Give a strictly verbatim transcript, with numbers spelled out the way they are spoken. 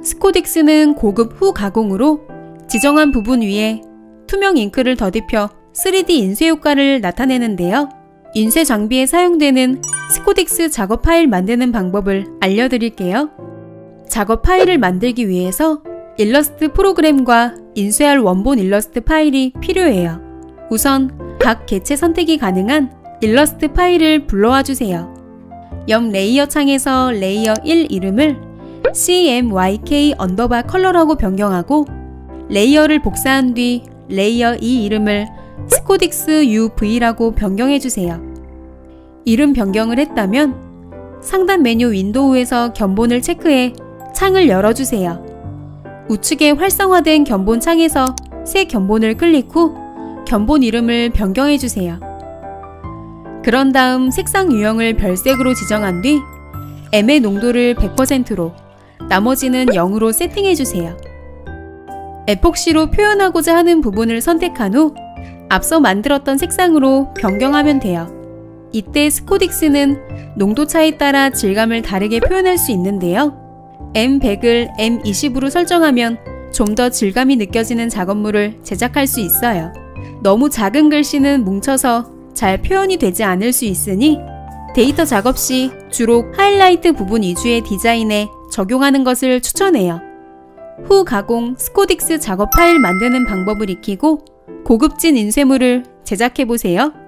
스코딕스는 고급 후 가공으로 지정한 부분 위에 투명 잉크를 더딥혀 쓰리디 인쇄 효과를 나타내는데요. 인쇄 장비에 사용되는 스코딕스 작업 파일 만드는 방법을 알려드릴게요. 작업 파일을 만들기 위해서 일러스트 프로그램과 인쇄할 원본 일러스트 파일이 필요해요. 우선 각 개체 선택이 가능한 일러스트 파일을 불러와 주세요. 옆 레이어 창에서 레이어 일 이름을 씨엠와이케이 언더바 컬러라고 변경하고 레이어를 복사한 뒤 레이어 이 이름을 스코딕스 유브이라고 변경해 주세요. 이름 변경을 했다면 상단 메뉴 윈도우에서 견본을 체크해 창을 열어주세요. 우측에 활성화된 견본 창에서 새 견본을 클릭 후 견본 이름을 변경해 주세요. 그런 다음 색상 유형을 별색으로 지정한 뒤 M의 농도를 백 퍼센트로 나머지는 영으로 세팅해 주세요. 에폭시로 표현하고자 하는 부분을 선택한 후 앞서 만들었던 색상으로 변경하면 돼요. 이때 스코딕스는 농도 차에 따라 질감을 다르게 표현할 수 있는데요. 엠 백을 엠 이십으로 설정하면 좀 더 질감이 느껴지는 작업물을 제작할 수 있어요. 너무 작은 글씨는 뭉쳐서 잘 표현이 되지 않을 수 있으니 데이터 작업 시 주로 하이라이트 부분 위주의 디자인에 적용하는 것을 추천해요. 후 가공 스코딕스 작업 파일 만드는 방법을 익히고 고급진 인쇄물을 제작해보세요.